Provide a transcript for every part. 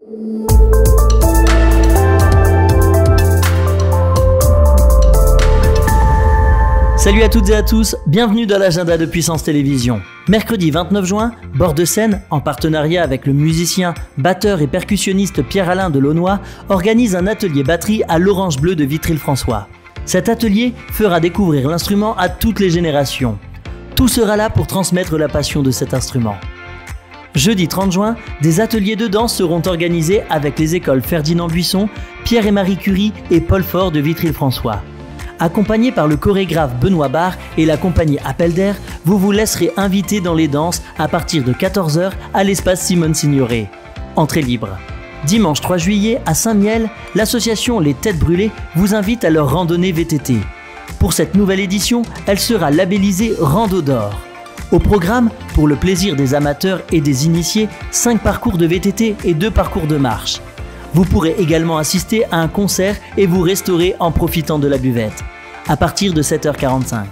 Salut à toutes et à tous, bienvenue dans l'agenda de Puissance Télévisions. Mercredi 29 juin, Bord de Scène, en partenariat avec le musicien, batteur et percussionniste Pierre-Alain Delaunoy, organise un atelier batterie à l'Orange Bleu de Vitry-le-François. Cet atelier fera découvrir l'instrument à toutes les générations. Tout sera là pour transmettre la passion de cet instrument. Jeudi 30 juin, des ateliers de danse seront organisés avec les écoles Ferdinand Buisson, Pierre et Marie Curie et Paul Fort de Vitry-le-François. Accompagné par le chorégraphe Benoît Barre et la compagnie Appel d'Air, vous vous laisserez inviter dans les danses à partir de 14 h à l'espace Simone Signoret. Entrée libre. Dimanche 3 juillet, à Saint-Miel, l'association Les Têtes Brûlées vous invite à leur randonnée VTT. Pour cette nouvelle édition, elle sera labellisée Rando d'Or. Au programme, pour le plaisir des amateurs et des initiés, 5 parcours de VTT et 2 parcours de marche. Vous pourrez également assister à un concert et vous restaurer en profitant de la buvette, à partir de 7 h 45.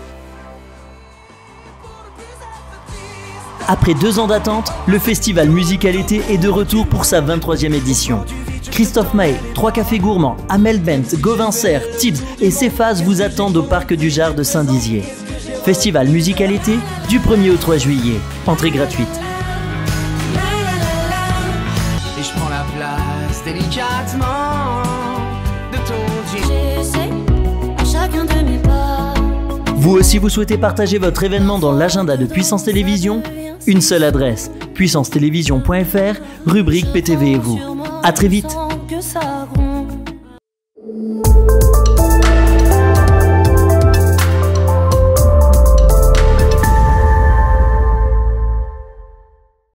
Après 2 ans d'attente, le festival Musical Été est de retour pour sa 23e édition. Christophe Maé, 3 cafés gourmands, Amel Bent, Gauvin Serre, Tibbs et Céphase vous attendent au parc du Jard de Saint-Dizier. Festival Musical Été du 1er au 3 juillet. Entrée gratuite. Et je prends la place délicatement de ton J'essaie à chacun de mes pas. Vous aussi vous souhaitez partager votre événement dans l'agenda de Puissance Télévisions? Une seule adresse, puissancetélévision.fr, rubrique PTV et vous. À très vite. Que ça gronde.